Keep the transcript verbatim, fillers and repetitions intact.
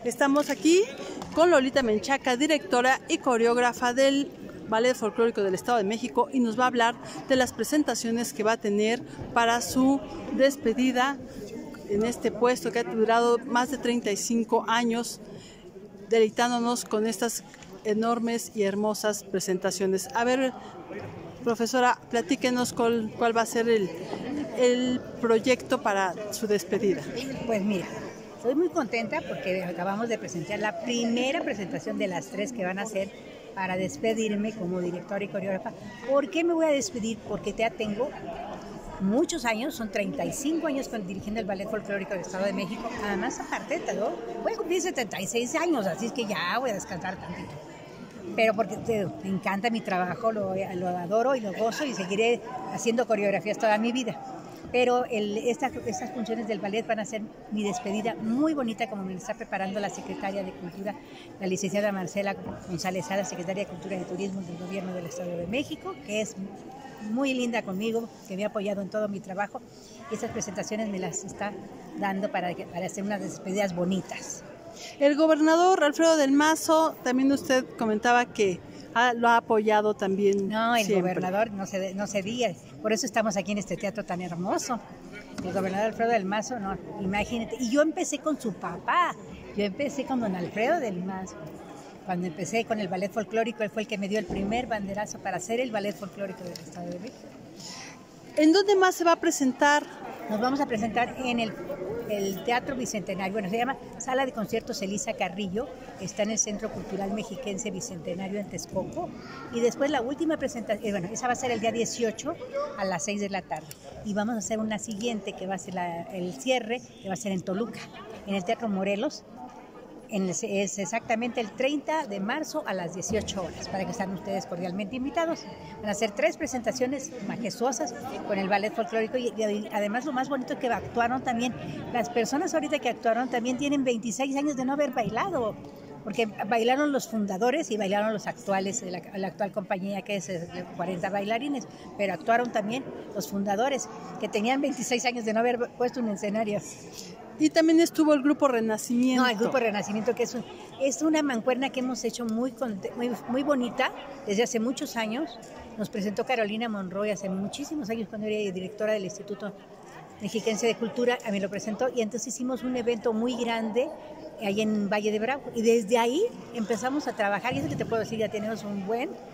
Estamos aquí con Lolita Menchaca, directora y coreógrafa del Ballet Folclórico del Estado de México, y nos va a hablar de las presentaciones que va a tener para su despedida en este puesto que ha durado más de treinta y cinco años, deleitándonos con estas enormes y hermosas presentaciones. A ver, profesora, platíquenos cuál, cuál va a ser el, el proyecto para su despedida. Pues mira, estoy muy contenta porque acabamos de presentar la primera presentación de las tres que van a hacer para despedirme como directora y coreógrafa. ¿Por qué me voy a despedir? Porque ya tengo muchos años, son treinta y cinco años con, dirigiendo el Ballet Folclórico del Estado de México. Además, aparte, ¿no? Voy a cumplir setenta y seis años, así es que ya voy a descansar tantito. Pero porque te, me encanta mi trabajo, lo, lo adoro y lo gozo, y seguiré haciendo coreografías toda mi vida. Pero el, esta, estas funciones del ballet van a ser mi despedida muy bonita, como me lo está preparando la secretaria de Cultura, la licenciada Marcela González Sada, secretaria de Cultura y Turismo del Gobierno del Estado de México, que es muy linda conmigo, que me ha apoyado en todo mi trabajo, y estas presentaciones me las está dando para, para hacer unas despedidas bonitas. El gobernador Alfredo del Mazo, también usted comentaba que ah, lo ha apoyado también. No, el siempre. gobernador no se, no se diga, por eso estamos aquí en este teatro tan hermoso. El gobernador Alfredo del Mazo, no, imagínate. Y yo empecé con su papá, yo empecé con don Alfredo del Mazo. Cuando empecé con el ballet folclórico, él fue el que me dio el primer banderazo para hacer el ballet folclórico del Estado de México. ¿En dónde más se va a presentar? Nos vamos a presentar en el, el Teatro Bicentenario, bueno, se llama Sala de Conciertos Elisa Carrillo, está en el Centro Cultural Mexiquense Bicentenario en Texcoco, y después la última presentación, eh, bueno, esa va a ser el día dieciocho a las seis de la tarde, y vamos a hacer una siguiente que va a ser la, el cierre, que va a ser en Toluca, en el Teatro Morelos. En, es exactamente el treinta de marzo a las dieciocho horas, para que estén ustedes cordialmente invitados. Van a ser tres presentaciones majestuosas con el ballet folclórico, y, y además lo más bonito es que actuaron también, las personas ahorita que actuaron también tienen veintiséis años de no haber bailado, porque bailaron los fundadores y bailaron los actuales, la, la actual compañía, que es de cuarenta bailarines, pero actuaron también los fundadores, que tenían veintiséis años de no haber puesto un escenario. Y también estuvo el Grupo Renacimiento. No, el Grupo Renacimiento, que es, un, es una mancuerna que hemos hecho muy, muy, muy bonita desde hace muchos años. Nos presentó Carolina Monroy hace muchísimos años, cuando era directora del Instituto Mexiquense de Cultura, a mí lo presentó, y entonces hicimos un evento muy grande ahí en Valle de Bravo, y desde ahí empezamos a trabajar, y eso que te puedo decir, ya tenemos un buen